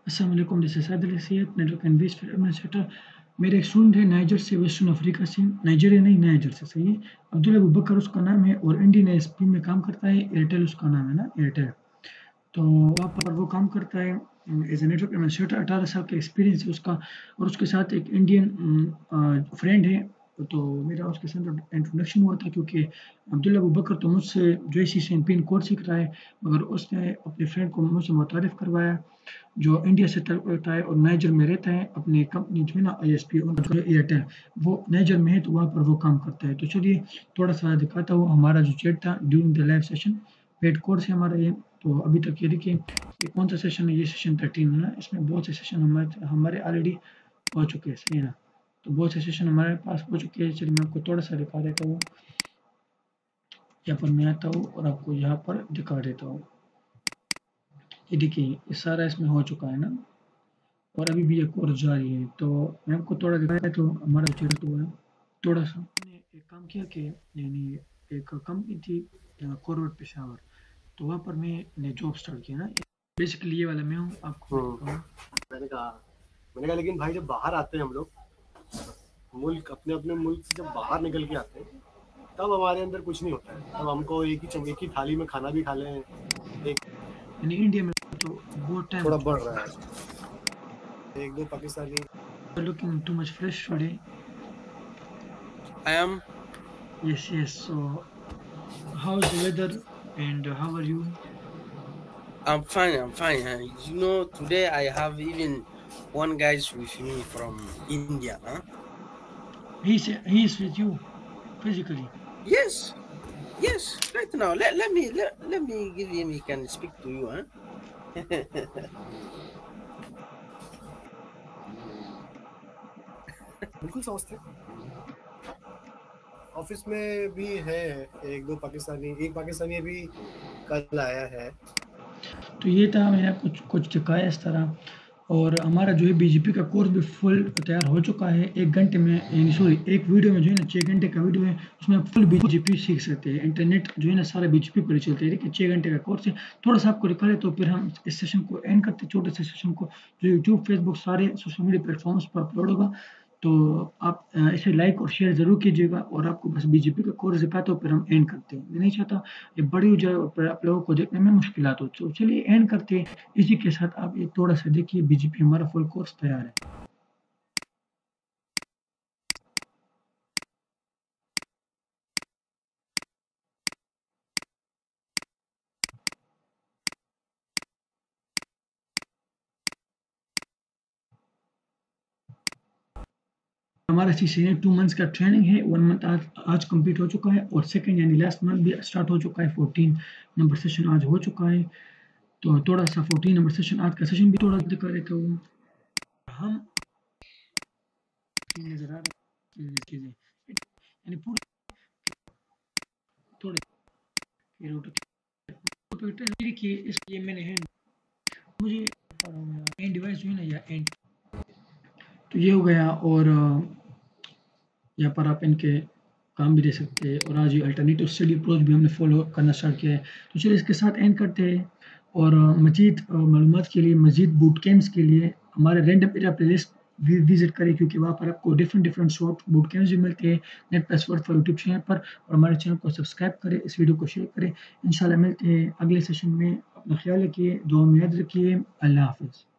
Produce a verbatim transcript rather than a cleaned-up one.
अस्सलाम वालेकुम, this is Sadiq Ali Syed, network and base administrator. मेरे एक स्टूडेंट है नाइजर से, वेस्टर्न अफ्रीका से, नाइजीरिया नहीं नाइजर से, सही है। अब्दुल अबू बकर उसका नाम है और इंडियन एएसपी में काम करता है। एयरटेल उसका नाम है ना, एयरटेल। तो वहाँ पर वो काम करता है एज ए नेटवर्क एडमिनिस्ट्रेटर। अठारह साल का एक्सपीरियंस है उसका और उसके साथ एक इंडियन फ्रेंड है। तो मेरा उसके साथ इंट्रोडक्शन हुआ था क्योंकि अब्दुल्ला अबू बकर तो मुझसे जो सी से पिन कोड सीख रहा है, मगर उसने अपने फ्रेंड को मुझसे मुतारिफ करवाया जो इंडिया से ताल्लुक़ रखता है और नाइजर में रहता है। अपनी कंपनी जो है ना आईएसपी उनका जो है एयरटेल, वो नाइजर में है, तो वहाँ पर वो काम करता है। तो चलिए थोड़ा-सा दिखाता हूँ हमारा जो चैट था during the live session. Paid course है हमारा ये। तो अभी तक ये देखिए ये कौन सा सेशन है, ये सेशन तेरह है ना। इसमें बहुत से सेशन हमारे हमारे ऑलरेडी हो चुके हैं, सही है ना। तो बहुत से सेशन हमारे पास हो चुके हैं। चलिए मैं आपको थोड़ा-सा दिखा देता हूँ। यहाँ पर मैं आता हूँ और आपको यहाँ पर दिखा देता हूँ। ये देखिए ये सारा इसमें हो चुका है ना और अभी भी ये कोर्स जारी है। तो मैं आपको थोड़ा दिखाया तो हमारा चेहरा तो है थोड़ा-सा। मैंने एक काम किया कि यानी एक कंपनी थी अ, कॉरवेट पेशावर, तो वहाँ पर मैंने जॉब स्टार्ट किया ना। बेसिकली ये वाला मैं हूँ, आपको मैं हम्म, दिखाऊँ। मैंने कहा मैंने कहा लेकिन भाई जब बाहर आते हैं हम लोग मुल्क अपने अपने मुल्क से जब बाहर निकल के आते हैं तब हमारे अंदर कुछ नहीं होता है। तब हमको एक ही चम- एक ही थाली में खाना भी खा लें। एक यानी इंडिया में तो बहुत टाइम हो थोड़ा चुका बढ़ रहा है, एक दो पाकिस्तानी है। Looking too much fresh today. I am. Yes, yes. So how is the weather and how are you? I'm fine. I'm fine. huh? You know, today I have even one guys with me from India. Huh? He is he is with you physically. Yes. Yes. Right now, let, let me let, let me give him. He can speak to you. Huh? बिल्कुल समझते हैं। Office में भी है एक दो पाकिस्तानी, एक पाकिस्तानी अभी कल आया है। तो ये था, मैंने कुछ कुछ दिखाया इस तरह। और हमारा जो है बीजेपी का कोर्स भी फुल तैयार हो चुका है। एक घंटे में यानी सॉरी एक वीडियो में जो है ना छः घंटे का वीडियो है, उसमें आप फुल बीजेपी सीख सकते हैं। इंटरनेट जो है ना सारा बीजेपी पर ही चलता है। देखिए छः घंटे का कोर्स है। थोड़ा सा आपको दिखा रहे तो फिर हम इस सेशन को एंड करते हैं, छोटे से सेशन को, जो यूट्यूब फेसबुक सारे सोशल मीडिया प्लेटफॉर्म्स पर अपलोड होगा। तो आप अ, इसे लाइक और शेयर ज़रूर कीजिएगा। और आपको बस बीजेपी का कोर्स दिखाता हूँ, फिर हम एंड करते हैं। मैं नहीं चाहता ये बड़ी हो जाए और फिर आप लोगों को देखने में मुश्किलात हो। तो चलिए एंड करते हैं। इसी के साथ आप ये थोड़ा-सा देखिए, बीजेपी हमारा फुल कोर्स तैयार है। हमारा सीसी है टू मंथ्स का ट्रेनिंग है। वन मंथ आज आज कंप्लीट हो चुका है और सेकंड यानी लास्ट मंथ भी स्टार्ट हो चुका है। चौदह नंबर सेशन आज हो चुका है। तो थोड़ा-सा चौदह नंबर सेशन आज का सेशन भी थोड़ा दिखा देता हूँ। हम नज़र आ रहा है चीज़ें यानी पूरी थोड़ी ये रोटी देखिए इसलिए मैंने है मुझे एंड डिवाइस जो है ना या एंड, तो ये हो गया। और यहाँ पर आप इनके काम भी दे सकते हैं। और आज ये अल्टरनेटिव स्टडी अप्रोच भी हमने फॉलो करना स्टार्ट किया है। तो चलिए इसके साथ एंड करते हैं। और मज़ीद मालूमात के लिए, मज़ीद बूट कैंप्स के लिए हमारे रैंडम एरिया प्लेलिस्ट भी विजिट करें, क्योंकि वहाँ पर आपको different different short boot camps भी मिलते हैं net plus word for YouTube channel पर। और हमारे चैनल को सब्सक्राइब करें, इस वीडियो को शेयर करें। इंशाल्लाह मिलते हैं अगले सेशन में। अपना ख्याल रखिए, दुआ में याद रखिए। अल्लाह हाफ़िज़।